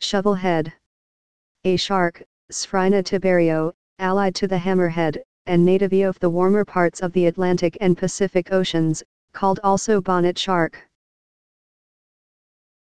Shovelhead. A shark, Sphrina tiberio, allied to the hammerhead, and native of the warmer parts of the Atlantic and Pacific Oceans, called also bonnet shark.